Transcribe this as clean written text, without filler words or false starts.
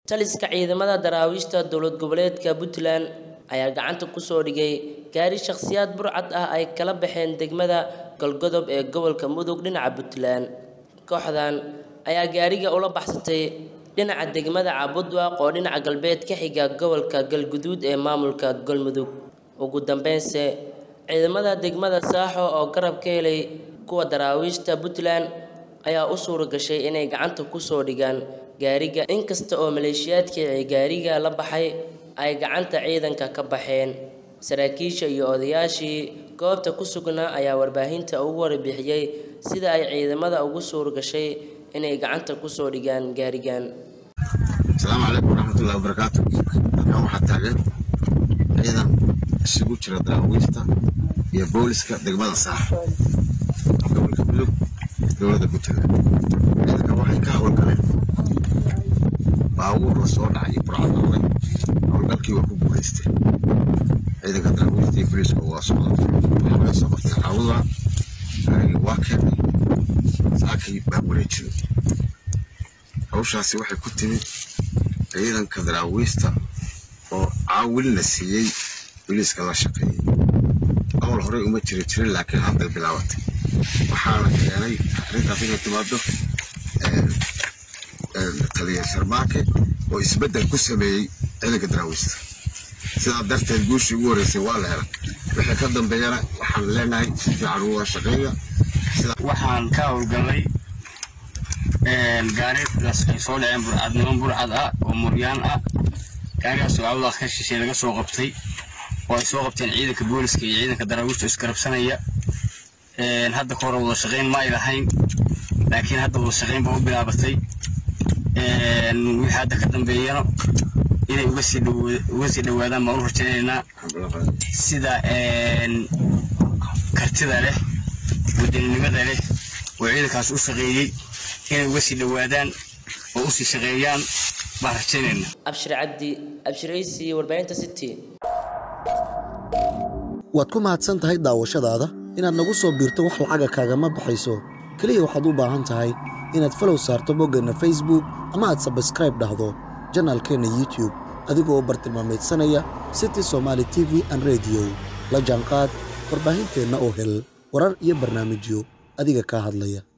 taliska ciidamada daraawiishta dowlad goboleedka Puntland ayaa gacanta ku soo dhigay gaari shakhsiyaad burcad ah ay kala baxeen degmada Galgodob ee gobolka Mudug dhinaca Puntland. Kooxdan ayaa gaariga ula baxsatay dhinaca degmada Cabudwaaq oo dhinaca galbeed ka xiga gobolka Galguduud ee maamulka Galmudug. Ugu dambeynse ciidamada degmada Saaxo oo garab ka helay kuwa daraawiishta Puntland ayaa u suura gashay inay gacanta ku soo dhigaan gaariga inkasta oo maleeshiyaadkii ay gaariga la baxay ay gacanta ciidanka ka baxeen. Saraakiisha iyo odayaashii goobta ku sugnaa ayaa warbaahinta ugu warbixiyay sida ay ciidamada ugu suura gashay inay gacanta ku soo dhigaan gaarigan. Assalaamu calaykum waraxmatullaahi wabarakaatuh. Halkan waxaa taagan ciidan isugu jira daraawiishta iyo booliska degmada Saaxo gobolka Mudug dowladda Puntland. Ciidanka waxay ka howlgaleen baabuur la soo dhacay burcad noqday howlgalkii waa ku guulaystay. ciidanka daraawiishta iyo booliska waa socdaan waxaa laga soo qabtay Cabudwaaq gaarigii waa keenay saakay baa wareejiyay. hawshaasi waxay ku timid ciidanka daraawiishta oo caawin la siiyey booliska la shaqeeyay. awal hore uma jirin laakiin hadda bilaabatay waxaana keenay arrintaas inay timaado taliya Sharmaake oo isbedel ku sameeyay ciidanka daraawiishta. sidaa darteed guushii ugu horeysay waa la helay. wixii ka dambeeyana waxaan leenahay si fiican uga shaqeeya. waxaan ka howlgalay gaari ay soo dhaceen burcad ah oo Mooryaan ah. gaarigaas oo Cabudwaaq ka shishay laga soo qabtay oo ay soo qabteen ciidanka booliska iyo ciidanka daraawiishta iskarabsanaya. hadda ka hor wada shaqeyn ma ay lahayn laakiin hadda wada shaqeyn baa u bilaabatay. wixii hadda ka dambeeyana inay uga sii dhawaadaan baan u rajaynaynaa sida kartida leh wadannimada leh oo ciidankaas u shaqeeyay inay uga sii dhawaadaan oo u sii shaqeeyaan baan rajaynaynaa. Abshir Cabdi, Abshir Aysi, warbaahinta City. waad ku mahadsan tahay daawashadaada. inaad nagu soo biirto wax lacaga kaagama baxayso. kaliya waxaad u baahan tahay inaad follow saarto boggeenna Facebook ama aad subscribe dhahdo channelkeena YouTube adigoo bartilmaameedsanaya City Somali TV and Radio. la jaanqaad warbaahinteena oo hel warar iyo barnaamijyo adiga ka hadlaya.